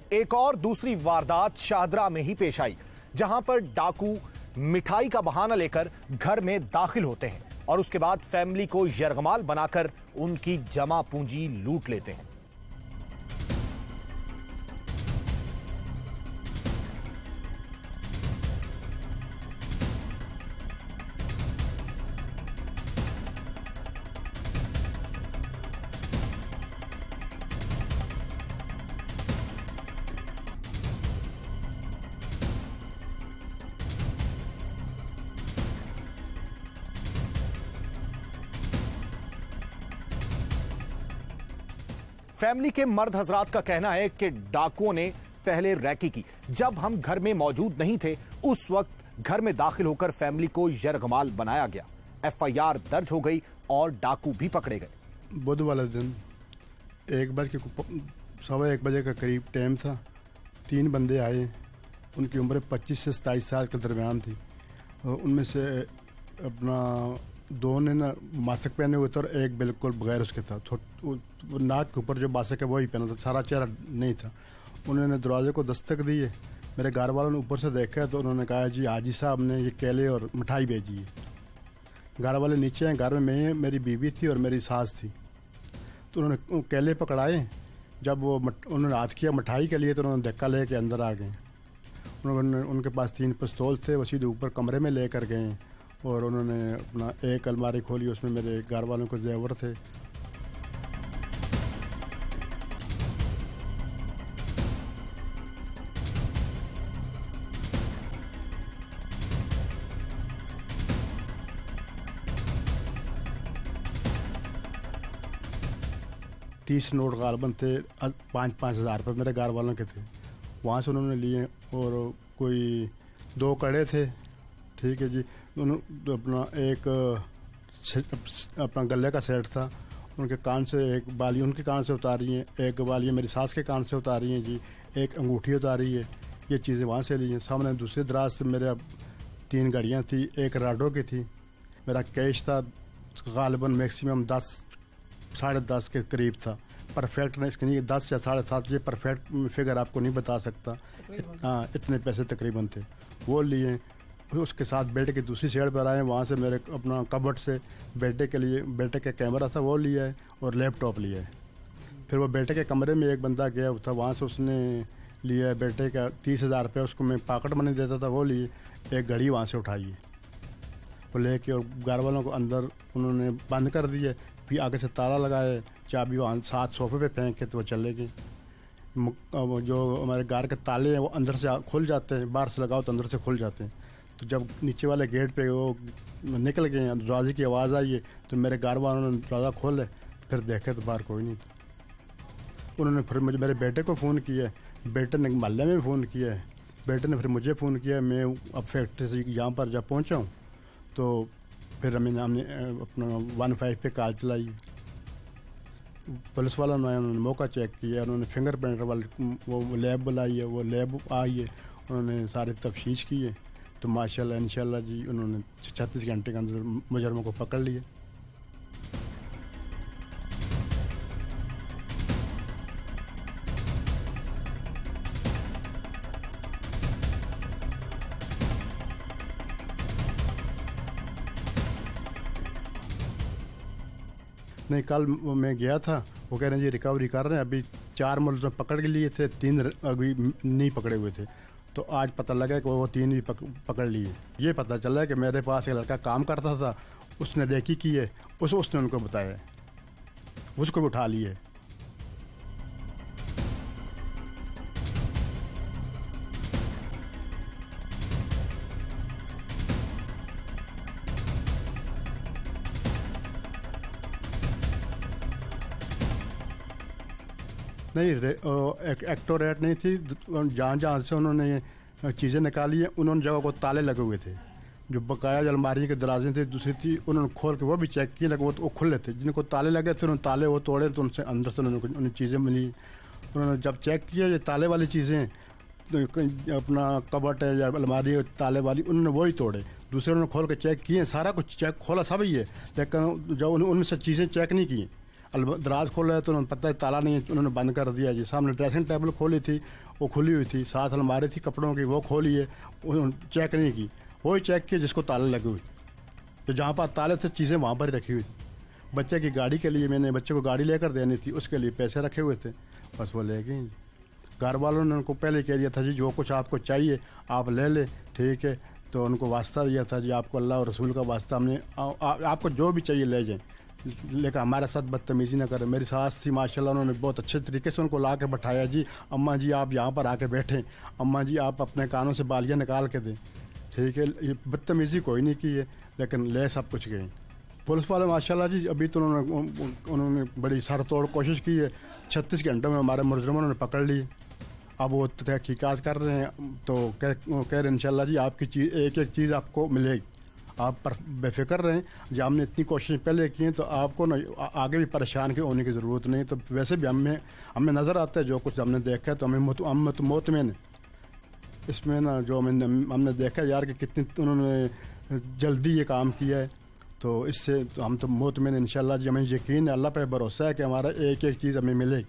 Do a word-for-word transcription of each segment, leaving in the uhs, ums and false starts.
एक और दूसरी वारदात शाहदरा में ही पेश आई, जहां पर डाकू मिठाई का बहाना लेकर घर में दाखिल होते हैं और उसके बाद फैमिली को यरगमाल बनाकर उनकी जमा पूंजी लूट लेते हैं। फैमिली के मर्द हजरात का कहना है कि डाकुओं ने पहले रैकी की। जब हम घर में मौजूद नहीं थे उस वक्त घर में दाखिल होकर फैमिली को यरगमाल बनाया गया। एफ आई आर दर्ज हो गई और डाकू भी पकड़े गए। बुध वाले दिन एक बज के सवा एक बजे का करीब टाइम था। तीन बंदे आए, उनकी उम्र पच्चीस से सताईस साल के दरमियान थी। उनमें से अपना दो ने ना मास्क पहने हुए थे और एक बिल्कुल बगैर उसके था। नाक के ऊपर जो मास्क है वही पहना था, सारा चेहरा नहीं था। उन्होंने दरवाजे को दस्तक दी है। मेरे घर वालों ने ऊपर से देखा तो उन्होंने कहा जी हाजी साहब ने ये केले और मिठाई भेजी है। घर वाले नीचे हैं, घर में मैं, मेरी बीवी थी और मेरी सास थी। तो उन्होंने केले पकड़ाए। जब वो उन्होंने हाथ किया मिठाई के लिए तो उन्होंने धक्का ले के अंदर आ गए। उन्होंने उनके पास तीन पिस्तौल थे, वो सीधे ऊपर कमरे में लेकर गए और उन्होंने अपना एक अलमारी खोली, उसमें मेरे घर वालों को जेवर थे। तीस नोट गालबन थे, पाँच पाँच हज़ार रुपये मेरे घर वालों के थे, वहाँ से उन्होंने लिए। और कोई दो कड़े थे, ठीक है जी। उन्होंने अपना एक अपना गले का सेट था, उनके कान से एक बाली उनके कान से उतारी है, एक बाली मेरी सास के कान से उतारी है जी, एक अंगूठी उतारी है। ये चीज़ें वहाँ से ली हैं। सामने दूसरे दराज से मेरे तीन घड़ियाँ थी, एक राडो की थी। मेरा कैश था गालिबन मैक्सिमम दस साढ़े दस के करीब था। परफेक्ट नहीं, इसके नहीं दस या साढ़े सात, ये परफेक्ट फिगर आपको नहीं बता सकता। हाँ, इतने पैसे तकरीबन थे, वो लिए। उसके साथ बेटे की दूसरी साइड पर आए, वहाँ से मेरे अपना कबर्ड से बेटे के लिए बेटे का कैमरा था वो लिया है और लैपटॉप लिया है। फिर वो बेटे के कमरे में एक बंदा गया था, वहाँ से उसने लिया है बेटे का तीस हज़ार रुपये, उसको मैं पॉकेट मनी देता था वो लिए। एक घड़ी वहाँ से उठाई है वो लेके, और घर वालों को अंदर उन्होंने बंद कर दिए। फिर आगे से ताला लगाए, चाबी वहाँ साथ सोफे पे फेंक के तो वो चले गए। जो हमारे घर के ताले हैं वो अंदर से खुल जाते हैं, बाहर से लगाओ तो अंदर से खुल जाते हैं। तो जब नीचे वाले गेट पे वो निकल गए, दरवाजे की आवाज़ आई है तो मेरे घर वालों ने दरवाज़ा खोले, फिर देखे तो बाहर कोई नहीं था। उन्होंने फिर मुझे मेरे बेटे को फ़ोन किया, बेटे ने मोहल्ले में फ़ोन किया है, बेटे ने फिर मुझे फ़ोन किया। मैं अब फैक्ट्री से यहाँ पर जब पहुँचा हूँ तो फिर मैंने हमने अपना वन फाइव पे कॉल चलाई। पुलिस वालों ने उन्होंने मौका चेक किया, उन्होंने फिंगरप्रिंट वाले वो लैब बुलाई है, वो लैब आई है, उन्होंने सारे तफ्तीश की है। तो माशाल्लाह इंशाल्लाह जी उन्होंने छत्तीस घंटे के अंदर मुजरमों को पकड़ लिया। नहीं, कल मैं गया था, वो कह रहे हैं जी रिकवरी कर रहे हैं। अभी चार मुलज़िम पकड़ के लिए थे, तीन अभी नहीं पकड़े हुए थे। तो आज पता लगा कि वो तीन भी पक, पकड़ लिए। ये पता चला कि मेरे पास एक लड़का काम करता था, उसने रेकी की है, उस उसने उनको बताया, उसको भी उठा लिए। नहीं, एक्टोरेट नहीं थी। जहाँ जहाँ से उन्होंने चीज़ें निकाली हैं उन्होंने जगह को ताले लगे हुए थे। जो बकाया अलमारी के दराजें थे दूसरी थी, उन्होंने खोल के वो भी चेक किए, लगे वो तो वो खुले थे। जिनको ताले लगे थे उन्होंने ताले वो तोड़े, तो उनसे अंदर से उन्होंने उन्हें चीज़ें मिली। उन्होंने जब चेक किया ये ताले वाली चीज़ें, तो अपना कबट है या अलमारी ताले वाली, उन्होंने वही तोड़े। दूसरे उन्होंने खोल के चेक किए, सारा कुछ चेक खोला सब ही है, लेकिन जब उनमें से चीज़ें चेक नहीं की, अलब- दराज खोला है तो उन्होंने पता है ताला नहीं है, उन्होंने बंद कर दिया जी। सामने ड्रेसिंग टेबल खोली थी, वो खुली हुई थी, साथ अलमारी थी कपड़ों की, वो खोली है, उन्होंने चेक नहीं की। वही चेक किया जिसको ताले लगे हुए, तो जहाँ पर ताले थे चीज़ें वहाँ पर ही रखी हुई थी। बच्चे की गाड़ी के लिए मैंने बच्चे को गाड़ी लेकर देनी थी, उसके लिए पैसे रखे हुए थे, बस वो ले गई। घर वालों ने उनको पहले कह दिया था जी जो कुछ आपको चाहिए आप ले ले, ठीक है। तो उनको वास्ता दिया था जी आपको अल्लाह और रसूल का वास्ता, हमने आ, आ, आपको जो भी चाहिए ले जाएं, लेकिन हमारे साथ बदतमीजी ना करें। मेरी सास थी माशाल्लाह, उन्होंने बहुत अच्छे तरीके से उनको ला के बैठाया जी, अम्मा जी आप यहाँ पर आके बैठें, अम्मा जी आप अपने कानों से बालियाँ निकाल के दें, ठीक है। ये बदतमीजी कोई नहीं की है, लेकिन ले सब कुछ गए। पुलिस वाले माशाल्लाह जी अभी तो उन्होंने उन्होंने बड़ी सर तोड़ कोशिश की है, छत्तीस घंटों में हमारे मुलजमों ने पकड़ लिए। अब वो तहकीकात कर रहे हैं, तो कह कह रहे हैं इंशाल्लाह जी आपकी चीज़ एक एक चीज़ आपको मिलेगी, आप पर बेफिक्र रहें। जब हमने इतनी कोशिश पहले की हैं तो आपको ना आगे भी परेशान के होने की ज़रूरत नहीं। तो वैसे भी हमें हमें नज़र आता है जो कुछ हमने देखा है, तो हमें हम तो मोतमिन इसमें ना जो हमने हमने देखा यार कि कितनी उन्होंने जल्दी ये काम किया है, तो इससे तो हम तो मोतमिन इंशाल्लाह जी, हमें यकीन है, अल्लाह पे भरोसा है कि हमारा एक एक चीज़ हमें मिलेगी।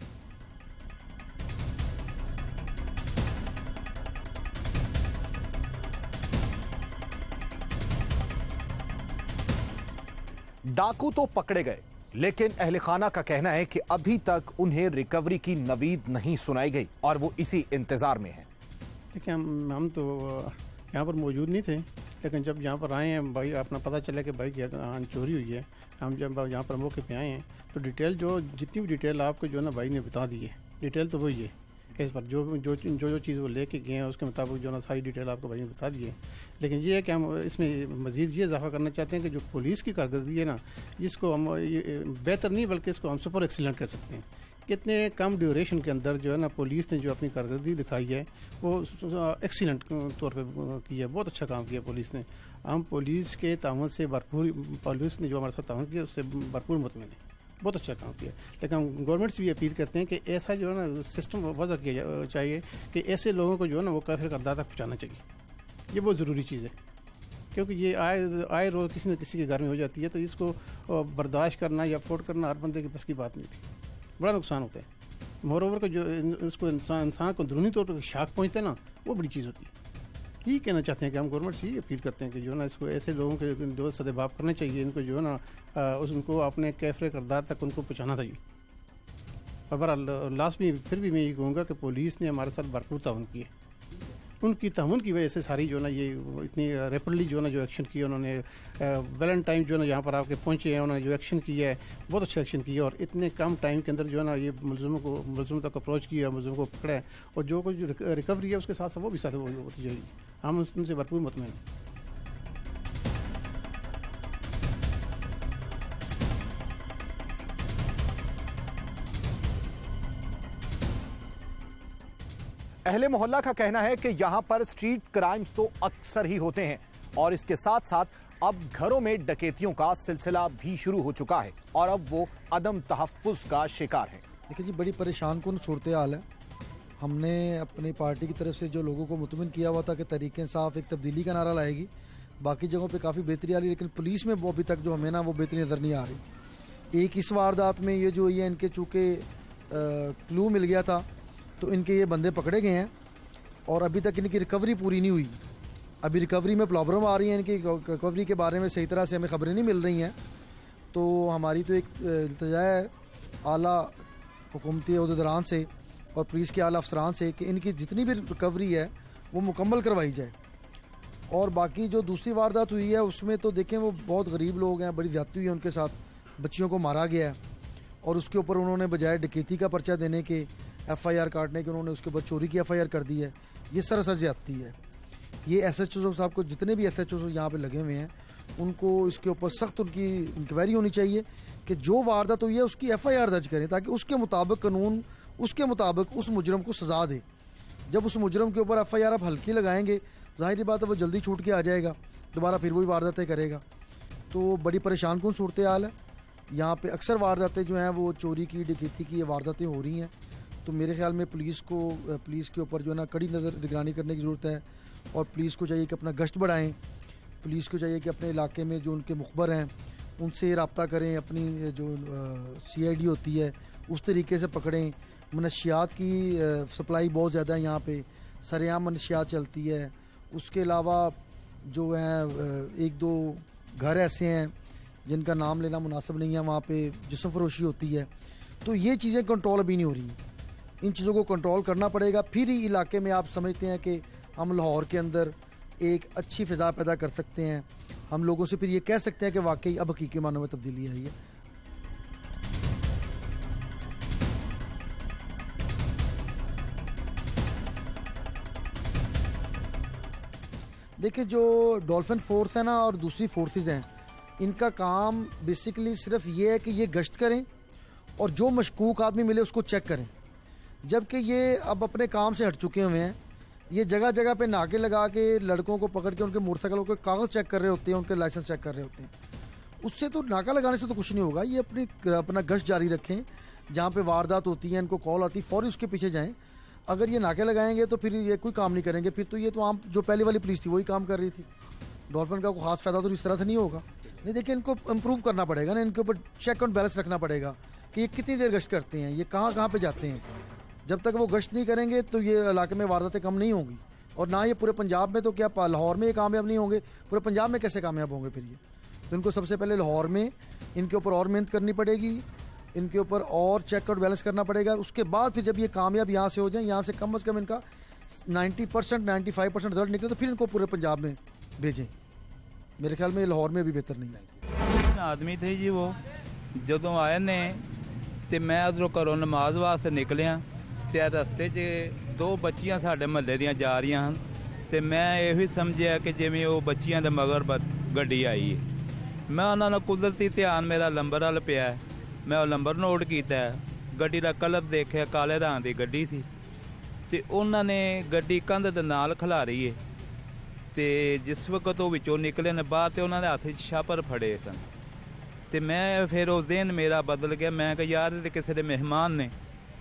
डाकू तो पकड़े गए, लेकिन अहले खाना का कहना है कि अभी तक उन्हें रिकवरी की नवीद नहीं सुनाई गई और वो इसी इंतजार में हैं। देखिए हम हम तो यहाँ पर मौजूद नहीं थे, लेकिन जब यहाँ पर आए हैं भाई अपना पता चला कि भाई यहाँ चोरी हुई है, हम जब यहाँ पर मौके पे आए हैं तो डिटेल जो जितनी भी डिटेल आपको जो है ना भाई ने बता दी है, डिटेल तो वही है केस पर जो जो जो जो चीज़ वो लेके गए हैं उसके मुताबिक जो ना सारी डिटेल आपको भाई ने बता दी है। लेकिन ये है कि हम इसमें मज़ीद ये इजाफा करना चाहते हैं कि जो पुलिस की कारकर्दगी है ना, इसको हम बेहतर नहीं बल्कि इसको हम सुपर एक्सीलेंट कह सकते हैं। कितने कम ड्यूरेशन के अंदर जो है ना पुलिस ने जो अपनी कारकर्दगी दिखाई है वो एक्सीलेंट तौर पे की है, बहुत अच्छा काम किया पुलिस ने। हम पुलिस के ताउन से भरपूर, पुलिस ने जो हमारे साथ ताउन किया उससे भरपूर मुतमिन है, बहुत अच्छा काम किया। लेकिन हम गवर्नमेंट से भी अपील करते हैं कि ऐसा जो है ना सिस्टम वजह किया चाहिए कि ऐसे लोगों को जो है ना वो काफिर करदार तक पहुँचाना चाहिए, ये बहुत ज़रूरी चीज़ है। क्योंकि ये आए आए रोज़ किसी न किसी के घर में हो जाती है, तो इसको बर्दाश्त करना या अफोर्ड करना हर बंदे की बस की बात नहीं थी, बड़ा नुकसान होता है। मोर ओवर को जो उसको इंसान इंसान को अंदरूनी तौर पर शाक पहुँचते हैं ना, वो बड़ी चीज़ होती है। यही कहना चाहते हैं कि हम गवर्नमेंट से ही अपील करते हैं कि जो है ना इसको ऐसे लोगों के जो सदेबाप करना चाहिए, इनको जो है ना उनको अपने कैफरे करदार तक उनको पहुँचाना चाहिए। और बहरहाल लास्ट में फिर भी मैं ये कहूँगा कि पुलिस ने हमारे साथ भरपूर ताउन की है, उनकी ताउन की वजह से सारी जो ना ये इतनी रैपिडली जो ना जो एक्शन किया उन्होंने, वेलन टाइम जो ना यहाँ पर आके पहुँचे हैं, उन्होंने जो एक्शन किया है बहुत अच्छा एक्शन किया, और इतने कम टाइम के अंदर जो है ना ये मुलजमों को मुलजमों तक अप्रोच किया, मुलजमों को पकड़ा है, और जो कुछ रिकवरी है उसके साथ साथ वो भी साथ होती जाएगी। हम उनसे भरपूर मुतमिन हैं। अहले मोहल्ला का कहना है कि यहां पर स्ट्रीट क्राइम्स तो अक्सर ही होते हैं और इसके साथ साथ अब घरों में डकैतियों का सिलसिला भी शुरू हो चुका है और अब वो अदम तहफ्फुज का शिकार है। देखिए जी, बड़ी परेशान कुन सूरत हाल है। हमने अपनी पार्टी की तरफ से जो लोगों को मुतमिन किया हुआ था कि तरीके साफ एक तब्दीली का नारा लाएगी, बाकी जगहों पे काफ़ी बेहतरी आ रही, लेकिन पुलिस में वो अभी तक जो हमें ना वो बेहतरी नज़र नहीं आ रही। एक इस वारदात में ये जो ये इनके चूँकि क्लू मिल गया था तो इनके ये बंदे पकड़े गए हैं और अभी तक इनकी रिकवरी पूरी नहीं हुई। अभी रिकवरी में प्रॉब्लम आ रही है, इनकी रिकवरी के बारे में सही तरह से हमें खबरें नहीं मिल रही हैं। तो हमारी तो एक इल्तिजा है आला हुकूमती अहदेदारान से और पुलिस के आला अफसरान से कि इनकी जितनी भी रिकवरी है वो मुकम्मल करवाई जाए। और बाकी जो दूसरी वारदात हुई है उसमें तो देखें वो बहुत गरीब लोग हैं, बड़ी ज़्यादती हुई है उनके साथ, बच्चियों को मारा गया है और उसके ऊपर उन्होंने बजाय डकैती का पर्चा देने के, एफ आई आर काटने के, उन्होंने उसके ऊपर चोरी की एफ आई आर कर दी है। ये सरासर ज़्यादती है। ये एस एच ओ साहब को, जितने भी एस एच ओ यहाँ पे लगे हुए हैं, उनको इसके ऊपर सख्त उनकी इंक्वायरी होनी चाहिए कि जो वारदात हुई है उसकी एफ आई आर दर्ज करें ताकि उसके मुताबिक कानून उसके मुताबिक उस मुजरम को सज़ा दे। जब उस मुजरम के ऊपर एफ आई आर आप हल्की लगाएंगे, जाहिर बात है वो जल्दी छूट के आ जाएगा, दोबारा फिर वही वारदातें करेगा। तो बड़ी परेशान कौन सूरत हाल है। यहाँ पे अक्सर वारदातें जो हैं वो चोरी की, डकैती की ये वारदातें हो रही हैं। तो मेरे ख्याल में पुलिस को पुलिस के ऊपर जो है ना कड़ी नज़र निगरानी करने की ज़रूरत है और पुलिस को चाहिए कि अपना गश्त बढ़ाएं। पुलिस को चाहिए कि अपने इलाके में जो उनके मुखबर हैं उनसे रब्ता करें, अपनी जो सी आई डी होती है उस तरीके से पकड़ें। मनशियात की सप्लाई बहुत ज़्यादा है यहाँ पे, सरेआम मनशियात चलती है। उसके अलावा जो है एक दो घर ऐसे हैं जिनका नाम लेना मुनासिब नहीं है, वहाँ पे जिस्म फरोशी होती है। तो ये चीज़ें कंट्रोल अभी नहीं हो रही, इन चीज़ों को कंट्रोल करना पड़ेगा। फिर ही इलाके में आप समझते हैं कि हम लाहौर के अंदर एक अच्छी फ़िज़ा पैदा कर सकते हैं। हम लोगों से फिर ये कह सकते हैं कि वाकई अब हकीकी मानों में तब्दीली आई है। देखिए, जो डॉल्फिन फोर्स है ना और दूसरी फोर्सेस हैं, इनका काम बेसिकली सिर्फ ये है कि ये गश्त करें और जो मशकूक आदमी मिले उसको चेक करें। जबकि ये अब अपने काम से हट चुके हुए हैं, ये जगह जगह पे नाके लगा के लड़कों को पकड़ के उनके मोटरसाइकिलों के कागज़ चेक कर रहे होते हैं, उनके लाइसेंस चेक कर रहे होते हैं। उससे तो नाका लगाने से तो कुछ नहीं होगा। ये अपनी अपना गश्त जारी रखें, जहाँ पे वारदात होती है, इनको कॉल आती है, फौरी उसके पीछे जाएँ। अगर ये नाके लगाएंगे तो फिर ये कोई काम नहीं करेंगे, फिर तो ये तो आम जो पहले वाली पुलिस थी वही काम कर रही थी। डॉल्फिन का कोई खास फ़ायदा तो इस तरह से नहीं होगा। नहीं, देखिए, इनको इम्प्रूव करना पड़ेगा ना, इनके ऊपर चेक एंड बैलेंस रखना पड़ेगा कि ये कितनी देर गश्त करते हैं, ये कहाँ कहाँ पे जाते हैं। जब तक वो गश्त नहीं करेंगे तो ये इलाके में वारदातें कम नहीं होंगी, और ना ये पूरे पंजाब में, तो क्या लाहौर में ये कामयाब नहीं होंगे, पूरे पंजाब में कैसे कामयाब होंगे फिर ये। तो इनको सबसे पहले लाहौर में इनके ऊपर और मेहनत करनी पड़ेगी, इनके ऊपर और चेक और बैलेंस करना पड़ेगा। उसके बाद फिर जब ये कामयाब यहाँ से हो जाए, यहाँ से कम अज़ कम इनका ninety percent ninety five percent result निकले, तो फिर इनको पूरे पंजाब में भेजें। मेरे ख्याल में लाहौर में भी बेहतर नहीं है। आदमी थे जी वो, ਜਦੋਂ ਆਏ ਨੇ ਤੇ ਮੈਂ ਉਧਰੋਂ ਘਰੋਂ ਨਮਾਜ਼ ਵਾਸਤੇ ਨਿਕਲਿਆ ਤੇ ਰਸਤੇ 'ਚ ਦੋ ਬੱਚੀਆਂ ਸਾਡੇ ਮਹੱਲੇ ਦੀਆਂ ਜਾ ਰਹੀਆਂ ਹਨ ਤੇ ਮੈਂ ਇਹੋ ਹੀ ਸਮਝਿਆ ਕਿ ਜਿਵੇਂ ਉਹ ਬੱਚੀਆਂ ਦੇ ਮਗਰ ਗੱਡੀ ਆਈ ਹੈ। ਮੈਂ ਉਹਨਾਂ ਨਾਲ ਕੁਦਰਤੀ ਧਿਆਨ ਮੇਰਾ ਲੰਬਰ ਵੱਲ ਪਿਆ, ਮੈਂ ਉਹ ਲੰਬਰ ਨੋਟ ਕੀਤਾ, ਗੱਡੀ ਦਾ ਕਲਰ ਦੇਖਿਆ, ਕਾਲੇ ਰੰਗ ਦੀ ਗੱਡੀ ਸੀ ਤੇ ਉਹਨਾਂ ਨੇ ਗੱਡੀ ਕੰਧ ਦੇ ਨਾਲ ਖਿਲਾਰੀ ਹੈ ਤੇ ਜਿਸ ਵਕਤ ਉਹ ਵਿੱਚੋਂ ਨਿਕਲੇ ਨੇ ਬਾਹਰ ਤੇ ਉਹਨਾਂ ਦੇ ਹੱਥ 'ਚ ਛਾਪਰ ਫੜੇ ਸਨ ਤੇ ਮੈਂ ਫਿਰ ਉਸ ਦਿਨ ਮੇਰਾ ਬਦਲ ਗਿਆ। ਮੈਂ ਕਿਹਾ ਯਾਰ ਇਹ ਕਿਸੇ ਦੇ ਮਹਿਮਾਨ ਨੇ।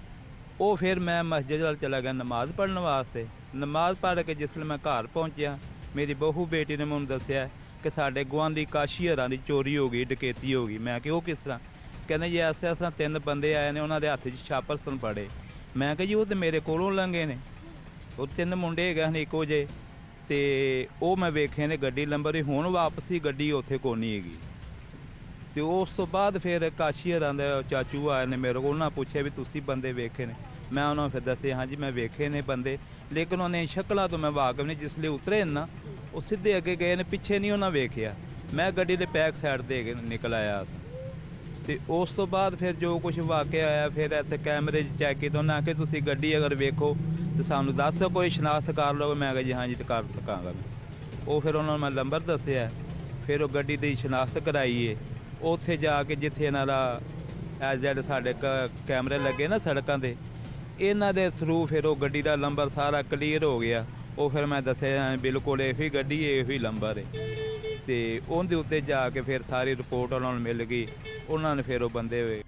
ਉਹ ਫਿਰ ਮੈਂ ਮਸਜਿਦ ਵੱਲ ਚਲਾ ਗਿਆ ਨਮਾਜ਼ ਪੜ੍ਹਨ ਵਾਸਤੇ। ਨਮਾਜ਼ ਪੜ੍ਹ ਕੇ ਜਿਸ ਵੇਲੇ ਮੈਂ ਘਰ ਪਹੁੰਚਿਆ, ਮੇਰੀ ਬਹੂ ਬੇਟੀ ਨੇ ਮੈਨੂੰ ਦੱਸਿਆ ਕਿ ਸਾਡੇ ਗੁਆਂਢੀ ਕਾਸ਼ੀ ਹਰਾਂ ਦੀ ਚੋਰੀ ਹੋ ਗਈ, ਡਕੈਤੀ ਹੋ ਗਈ। ਮੈਂ ਕਿਹਾ ਉਹ ਕਿਸ ਤਰ੍ਹਾਂ? ਕਹਿੰਦੇ ਜੀ ਐਸੇ ਐਸਾ ਤਿੰਨ ਬੰਦੇ ਆਏ ਨੇ, ਉਹਨਾਂ ਦੇ ਹੱਥ 'ਚ ਛਾਪਰ ਸਨ ਫੜੇ। ਮੈਂ ਕਿਹਾ ਜੀ ਉਹ ਤਾਂ ਮੇਰੇ ਕੋਲੋਂ ਲੰਘੇ ਨੇ, ਉਹ ਤਿੰਨ ਮੁੰਡੇ ਹੈਗੇ ਹਨ ਇੱਕੋ ਜਿਹੇ, ਅਤੇ ਉਹ ਮੈਂ ਵੇਖੇ ਨੇ ਗੱਡੀ ਨੰਬਰ ਹੀ। ਹੁਣ ਵਾਪਸੀ ਗੱਡੀ ਉੱਥੇ ਕੋਈ ਨਹੀਂ ਹੈਗੀ। ਅਤੇ ਉਸ ਤੋਂ ਬਾਅਦ ਫਿਰ ਕਾਸ਼ੀ ਹਰਾਂ ਦੇ ਚਾਚੂ ਆਏ ਨੇ ਮੇਰੇ ਕੋਲ, ਉਹਨਾਂ ਪੁੱਛਿਆ ਵੀ ਤੁਸੀਂ ਬੰਦੇ ਵੇਖੇ ਨੇ? ਮੈਂ ਉਹਨਾਂ ਨੂੰ ਫਿਰ ਦੱਸਿਆ ਹਾਂਜੀ ਮੈਂ ਵੇਖੇ ਨੇ ਬੰਦੇ, ਲੇਕਿਨ ਉਹਨੇ ਸ਼ਕਲਾਂ ਤੋਂ ਮੈਂ ਵਾਕਫ ਨਹੀਂ। ਜਿਸ ਲਈ ਉਤਰੇ ਨਾ ਉਹ ਸਿੱਧੇ ਅੱਗੇ ਗਏ ਨੇ, ਪਿੱਛੇ ਨਹੀਂ ਉਹਨਾਂ ਵੇਖਿਆ। ਮੈਂ ਗੱਡੀ ਦੇ ਬੈਕ ਸਾਈਡ 'ਤੇ ਨਿਕਲ ਆਇਆ ਅਤੇ ਉਸ ਤੋਂ ਬਾਅਦ ਫਿਰ ਜੋ ਕੁਛ ਵਾਕਿਆ ਆਇਆ, ਫਿਰ ਇੱਥੇ ਕੈਮਰੇ 'ਚ ਚੈੱਕ ਕੀਤਾ। ਉਹਨਾਂ ਆਖਿਆ ਤੁਸੀਂ ਗੱਡੀ ਅਗਰ ਵੇਖੋ ਤਾਂ ਸਾਨੂੰ ਦੱਸ ਦਿਓ, ਕੋਈ ਸ਼ਨਾਖਤ ਕਰ ਲਓ। ਮੈਂ ਕਿਹਾ ਜੀ ਹਾਂਜੀ ਤਾਂ ਕਰ ਸਕਾਂਗਾ ਮੈਂ। ਉਹ ਫਿਰ ਉਹਨਾਂ ਨੂੰ ਮੈਂ ਨੰਬਰ ਦੱਸਿਆ, ਫਿਰ ਉਹ ਗੱਡੀ ਦੀ ਸ਼ਨਾਖਤ ਕਰਾਈ ਹੈ। ਉੱਥੇ ਜਾ ਕੇ ਜਿੱਥੇ ਇਹਨਾਂ ਦਾ ਐਸ ਜੈਡ ਸਾਡੇ ਕ ਕੈਮਰੇ ਲੱਗੇ ਨਾ ਸੜਕਾਂ 'ਤੇ, ਇਹਨਾਂ ਦੇ ਥਰੂ ਫਿਰ ਉਹ ਗੱਡੀ ਦਾ ਨੰਬਰ ਸਾਰਾ ਕਲੀਅਰ ਹੋ ਗਿਆ। ਉਹ ਫਿਰ ਮੈਂ ਦੱਸਿਆ ਬਿਲਕੁਲ ਇਹੋ ਹੀ ਗੱਡੀ, ਇਹੋ ਹੀ ਨੰਬਰ ਹੈ। ਅਤੇ ਉਹਦੇ ਉੱਤੇ ਜਾ ਕੇ ਫਿਰ ਸਾਰੀ ਰਿਪੋਰਟ ਉਹਨਾਂ ਨੂੰ ਮਿਲ ਗਈ। ਉਹਨਾਂ ਨੇ ਫਿਰ ਉਹ ਬੰਦੇ